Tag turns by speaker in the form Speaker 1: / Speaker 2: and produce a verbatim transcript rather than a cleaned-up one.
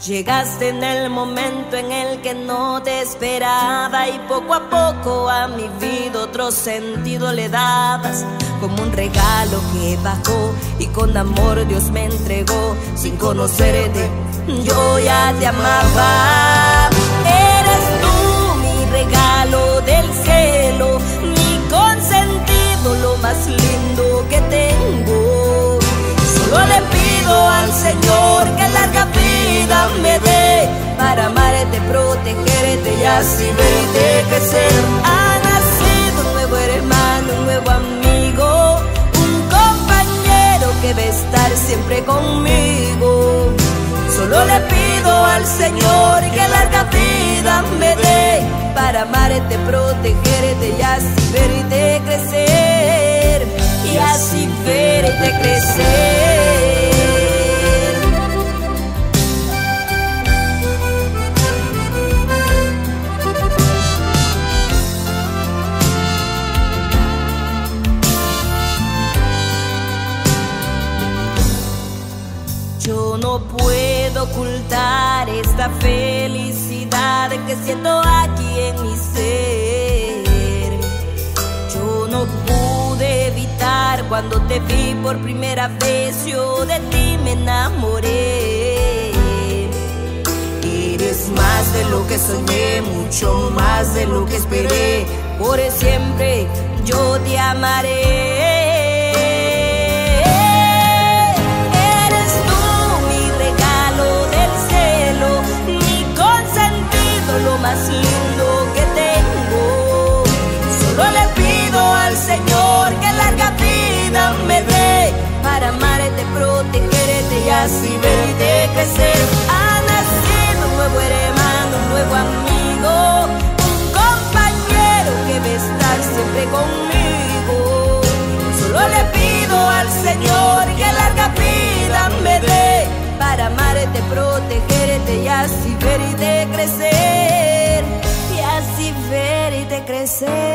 Speaker 1: Llegaste en el momento en el que no te esperaba y poco a poco a mi vida otro sentido le dabas, como un regalo que bajó y con amor Dios me entregó. Sin conocerte yo ya te amaba. Eres tú mi regalo del cielo, mi consentido, lo más lindo que tengo. Solo le pido al Señor que larga vida me dé para amarte, protegerte y así verte crecer. Ha nacido un nuevo hermano, un nuevo amigo, un compañero que va a estar siempre conmigo. Solo le pido al Señor que larga vida me dé para amarte, protegerte y así verte crecer, y así verte crecer. Yo no puedo ocultar esta felicidad que siento aquí en mi ser. Yo no pude evitar cuando te vi por primera vez, yo de ti me enamoré. Eres más de lo que soñé, mucho más de lo que esperé. Por siempre yo te amaré. Lo más lindo que tengo. Solo le pido al Señor que larga vida me dé para amarte, protegerte y así verte crecer. Ha nacido un nuevo hermano, un nuevo amigo, un compañero que va a estar siempre conmigo. Solo le pido al Señor que larga vida me dé para amarte, protegerte y así verte crecer, y así verte crecer.